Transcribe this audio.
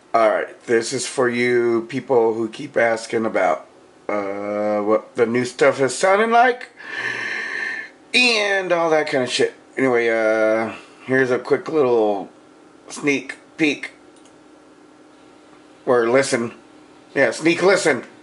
Alright, this is for you people who keep asking about what the new stuff is sounding like and all that kind of shit. Anyway, here's a quick little sneak peek or listen. Yeah, sneak listen.